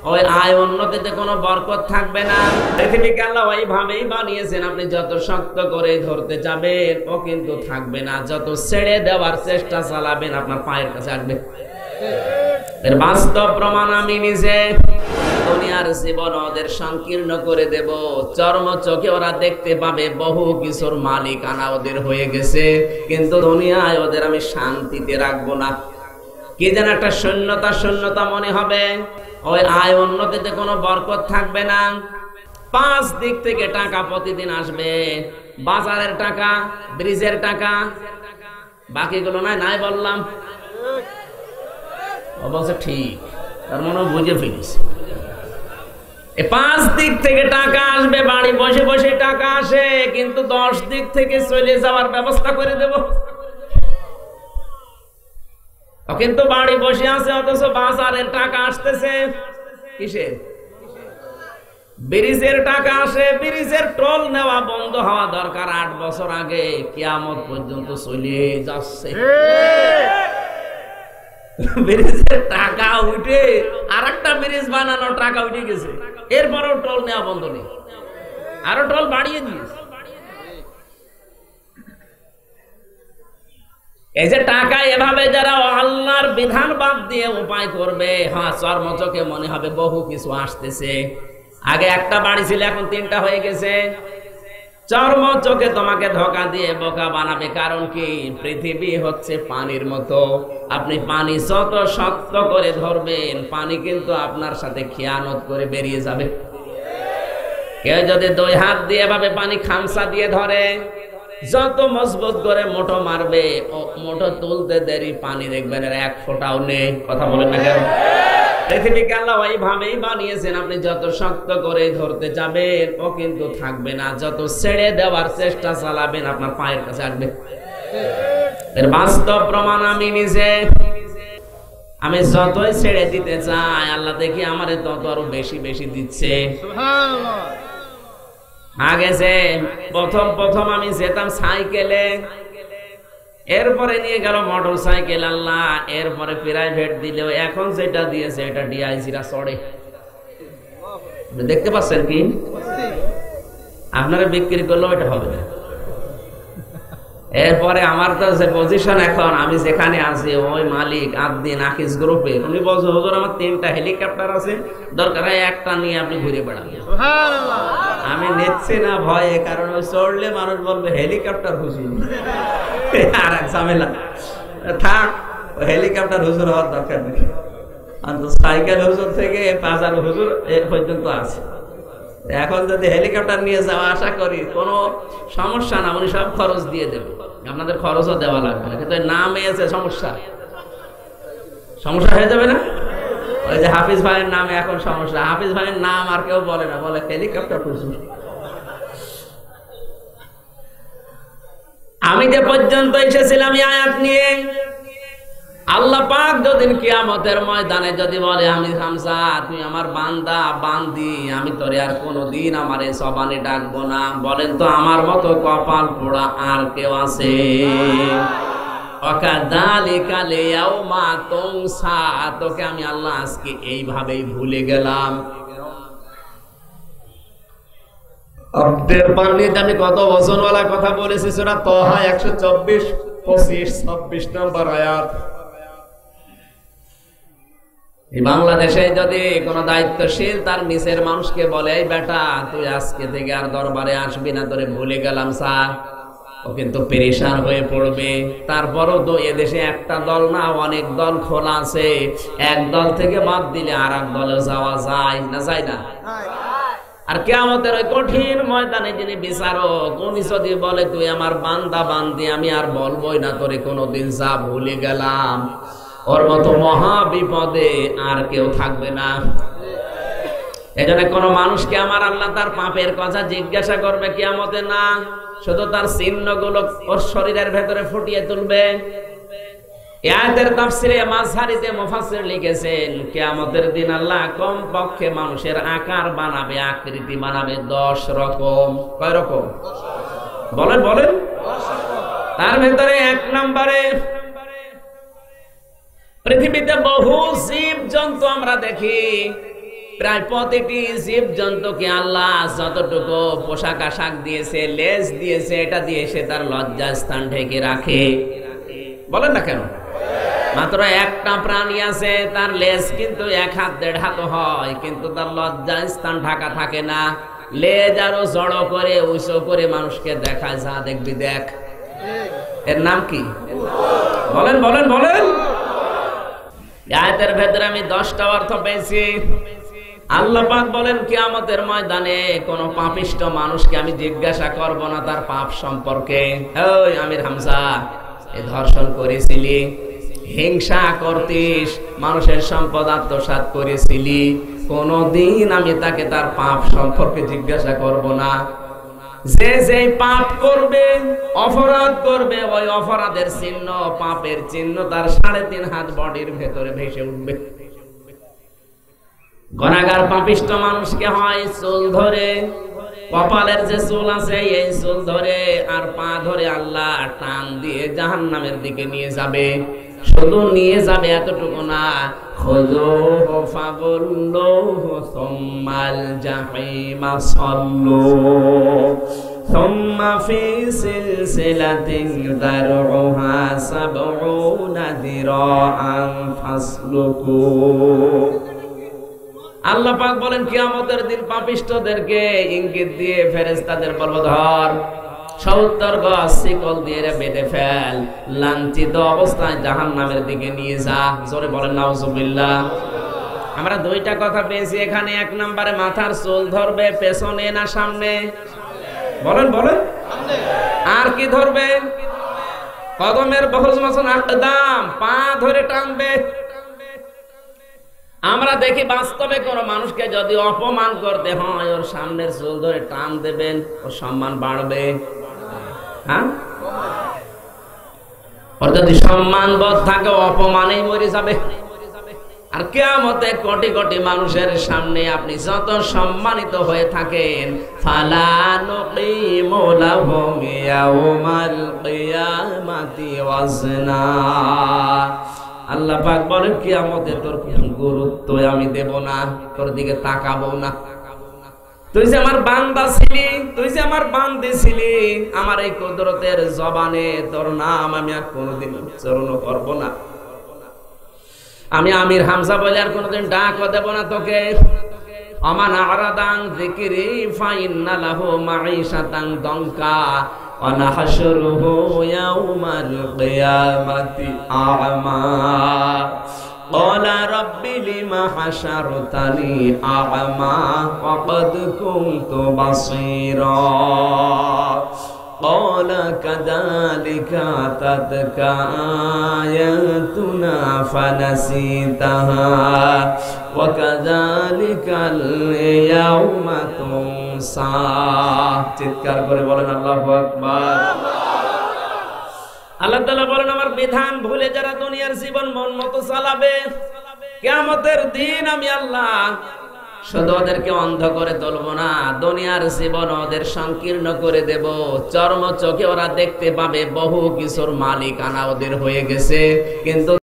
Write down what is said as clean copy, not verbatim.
ওই আয় উন্নতিতে কোনো বরকত থাকবে না। পৃথিবীকে আল্লাহ ওইভাবেই বানিয়েছেন, আপনি যত শক্ত করে ধরতে যাবেন ও কিন্তু থাকবে না, যত ছেড়ে দেওয়ার চেষ্টা চালাবেন আপনার পায়ের কাছে আসবে। এর বাস্তব প্রমাণ আমি নিজে। দুনিয়ার জীবন ওদের সংকীর্ণ করে দেব, চর্ম চোখে ওরা দেখতে পাবে বহু কিছুর মালিকানা ওদের হয়ে গেছে, কিন্তু দুনিয়ায় ওদের আমি শান্তিতে রাখবো না। কি যেন একটা শূন্যতা শূন্যতা মনে হবে। ওই আয় উন্নতিতে কোনো বরকত থাকবে না। 5 দিক থেকে টাকা প্রতিদিন আসবে, বাজারের টাকা, ব্রিজের টাকা, বাকিগুলো নাই বললাম। অবশ্য ঠিক, তার মনে বুঝে ফেলিস। 5 দিক থেকে টাকা আসবে, বাড়ি বসে বসে টাকা আসে, কিন্তু 10 দিক থেকে চলে যাওয়ার ব্যবস্থা করে দেব। কিন্তু বাড়ি বসে আছে, অথচ বাজারের টাকা আসতেছে কিসের? ব্রিজের টাকা আসে। ব্রিজের টোল নেওয়া বন্ধ হওয়া দরকার 8 বছর আগে, কিয়ামত পর্যন্ত চলে যাচ্ছে। ব্রিজের টাকা উঠে আর একটা ব্রিজ বানানোর টাকা উঠে গেছে, এরপরেও টোল নেওয়া বন্ধ নেই, আরো টোল বাড়িয়ে দিয়েছে। এই যে টাকা এভাবে যারা আল্লাহর বিধান বাদ দিয়ে উপায় করবে, হ্যাঁ চর্ম চোখে মনে হবে বহু কিছু আসতেছে। আগে একটা বাড়ি ছিল, এখন 3টা হয়ে গেছে। চর্ম চোখে তোমাকে ধোঁকা দিয়ে বোকা বানাবে। কারণ কি? পৃথিবী হচ্ছে পানির মতো, আপনি পানি যত শক্ত করে ধরবেন, পানি কিন্তু আপনার সাথে খেয়ানত করে বেরিয়ে যাবে। কেউ যদি 2 হাত দিয়ে এভাবে পানি খামসা দিয়ে ধরে, যত মজবুত করে মোটো মারবে, মোটো তুলতে দেরি, পানি দেখবেন 1 ফোঁটাও নেই। কথা বলেন না কেন? পৃথিবীকে আল্লাহ ওইভাবেই বানিয়েছেন, আপনি যত শক্ত করে ধরতে যাবেন ও কিন্তু থাকবে না, যত ছেড়ে দেওয়ার চেষ্টা চালাবেন আপনার পায়ের কাছে আসবে। এর বাস্তব প্রমাণ আমি নিজে। আমি যতই ছেড়ে দিতে চাই, আল্লাহ দেখি আমারে তত আরো বেশি বেশি দিচ্ছে। আগে যে প্রথম আমি যেতাম সাইকেলে, এরপরে নিয়ে গেল মোটর সাইকেল আল্লাহ, এরপরে প্রাইভেট দিলেও এখন যেটা দিয়েছে এটা ডিআইসিরা চড়ে। দেখতে পাচ্ছেন কি? আপনারা বিক্রি করলেও এটা হবে না। এরপরে আমার তো যে পজিশন, এখন আমি যেখানে আছি, ওই মালিক আদ্দিন আকিস গ্রুপে, উনি বলছে হুজুর আমার 3টা হেলিকপ্টার আছে, দরকার হয় একটা নিয়ে আপনি ঘুরে বেড়ান। আমি নিচ্ছি না ভয়ে, কারণ ওই চড়লে মানুষ বলবে হেলিকপ্টার হুজুর, আর এক ঝামেলা। থাক, হেলিকপ্টার হুজুর হওয়ার দরকার নেই, সাইকেল হুজুর থেকে 5000 হুজুর এ পর্যন্ত আছে। এখন যদি হেলিকপ্টার নিয়ে যাওয়া আশা করি, কোনো সমস্যা না, উনি সব খরচ দিয়ে দেবে, আপনাদের খরচও দেওয়া লাগবে না। কিন্তু নাম এসে সমস্যা হয়ে যাবে না? ওই যে হাফিজ ভাইয়ের নামে এখন সমস্যা। হাফিজ ভাইয়ের নাম আর কেউ বলে না, বলে হেলিকপ্টার হুজুর। আমি যে পর্যন্ত এসেছিলাম এই আয়াত নিয়ে, আল্লাহ পাক যদি কিয়ামতের ময়দানে যদি বলে, আমি হামজা তুই আমার বান্দা বান্দি, আমি তোরে আর কোনোদিন আমার এই জবানে ডাকবো না, বলেন তো আমার মতো কপাল পোড়া আর কেউ আছে? ওয়াকাযালিকা লিয়াউমা তুনসা, তোকে আমি আল্লাহ আজকে এইভাবেই ভুলে গেলাম। আব্দের পানিতে আমি কত ওজনওয়ালা কথা বলেছি, সূরা তাহা 124, 25, 26 নম্বর আয়াত। এই বাংলাদেশে যদি কোন দায়িত্বশীল তার নিচের মানুষকে বলে, এই বেটা তুই আজকে থেকে আর দরবারে আসবি না, তোরে ভুলে গেলাম স্যার, ও কিন্তু পেরেশান হয়ে পড়বে। তারপরও তো এদেশে একটা দল না, অনেক দল খোলা আছে, এক দল থেকে বাদ দিলে আর এক দলে যাওয়া যায় না, যায় না? আর কিয়ামতের ওই কঠিন ময়দানে যিনি বিচারক, উনি যদি বলে তুই আমার বান্দা বান্দি, আমি আর বলবোই না তোরে কোনোদিন, যা ভুলে গেলাম, ওর মতো মহা বিপদে আর কেউ থাকবে না। এজন্য কোন মানুষকে আমার আল্লাহ তার পাপের কথা জিজ্ঞাসা করবে কিয়ামতে না, শুধু তার চিহ্নগুলো ওর শরীরের ভেতরে ফুটিয়ে তুলবে। আয়াতের তাফসিরে মাযহারিতে মুফাসসির লিখেছেন, কিয়ামতের দিন আল্লাহ কম পক্ষে মানুষের আকার বানাবে, আকৃতি বানাবে 10 রকম। কয় রকম? বলেন বলেন। তার ভেতরে 1 নম্বরে, পৃথিবীতে বহু জীব জন্তু আমরা দেখি, প্রায় প্রতিটি জীব জন্তুকে আল্লাহ যতটুকু পোশাক আশাক দিয়েছে, লেজ দিয়েছে, এটা দিয়ে সে তার লজ্জা স্থান ঢেকে রাখে। বলেন না কেন? মাত্র একটা প্রাণী আছে তার লেজ কিন্তু 1 হাত 1.5 হাত হয়, কিন্তু তার লজ্জা স্থান ঢাকা থাকে না। লেজ আরো জড়ো করে উঁচু করে মানুষকে দেখায়, যা দেখবি দেখ। এর নাম কি? বলেন বলেন বলেন। আয়াতের ভেতরে আমি 10টা অর্থ পেয়েছি। আল্লাহ পাক বলেন কিয়ামতের ময়দানে কোন পাপিষ্ঠ মানুষকে আমি জিজ্ঞাসা করব না তার পাপ সম্পর্কে। ওই আমির হামজা, এই ধর্ষণ করেছিলি, হিংসা করতিস, মানুষের সম্পদ আত্মসাৎ করেছিলি, কোনদিন আমি তাকে তার পাপ সম্পর্কে জিজ্ঞাসা করব না। যে যে পাপ করবে, অপরাধ করবে, ওই অপরাধের চিহ্ন, পাপের চিহ্ন তার 3.5 হাত বডির ভেতরে ভেসে উঠবে। গুনাহগার পাপিষ্ঠ মানুষকে হয় চুল ধরে, কপালের যে চুল আছে এই চুল ধরে আর পা ধরে আল্লাহ টান দিয়ে জাহান্নামের দিকে নিয়ে যাবে। শুধু নিয়ে যাবে এতটুকু না, খুযুহু ফাগুল্লুহু সুম্মাল জাহিমা সাল্লু সুম্মা ফি সিলসিলাতিন দারউহা 70 যিরাআন ফাসলুকু। আল্লাহ পাক বলেন কিয়ামতের দিন পাপিষ্ঠদেরকে ইঙ্গিত দিয়ে ফেরেশতাদের বলবো, ধর 70 গজ শিকল দিয়ে বেঁধে ফেল, লাঞ্ছিত অবস্থায় জাহান্নামের দিকে নিয়ে যা। জোরে বলেন নাউজুবিল্লাহ। আমরা 2টা কথা পেয়েছি এখানে। 1 নম্বরে মাথার চুল ধরবে, পেছনে না সামনে? বলেন বলেন। আর কি ধরবে? কদমের বহুজ মতন আকদাম, পা ধরে টানবে। আমরা দেখি বাস্তবে কোন মানুষকে যদি অপমান করতে হয়, ওর সামনের চুল ধরে টান দেবেন, ওর সম্মান বাড়বে। হ্যাঁ, ওর যদি সম্মান বোধ থাকে অপমানেই মরে যাবে। আর কিয়ামতে কোটি কোটি মানুষের সামনে আপনি যত সম্মানিত হয়ে থাকেন, ফালা নুকিমু লাহুম ইয়াউমাল কিয়ামাতি ওয়াজনা। আল্লাহ পাক বলেন কিয়ামতে তোর কোনো গুরুত্ব আমি দেব না, তোর দিকে তাকাবো না। তুই যে আমার বান্দা ছিলি, তুই যে আমার বান্দী ছিলি, আমার এই কুদরতের জবানে তোর নাম আমি আর কোনোদিন উচ্চারণ করব না। আমি আমির হামজা বলে আর কোনোদিন ডাকও দেব না তোকে। আমান আরাদান যিকরি ফাইন্না লাহু মাঈশাতান দনকা ওয়া নাহশুরুহু ইয়াউমাল কিয়ামাতি আ'মা ক্বালা রাব্বি লিমা হাশারতানি আ'মা ওয়া ক্বাদ কুনতু বাসীরা ক্বালা কাযালিকা আতাতকা আয়াতুনা ফানাসিতাহা ওয়া কাযালিকাল ইয়াউমা তুনসা। চিৎকার করে বলেন আল্লাহু আকবার। আল্লাহ তাআলা বলেন আমার বিধান ভুলে যারা দুনিয়ার জীবন মন মতো চালাবে, কিয়ামতের দিন আমি আল্লাহ শুধু ওদেরকে অন্ধ করে তুলব না, দুনিয়ার জীবন ওদের সংকীর্ণ করে দেব। চর্ম চোখে ওরা দেখতে পাবে বহু কিছুর মালিকানা ওদের হয়ে গেছে, কিন্তু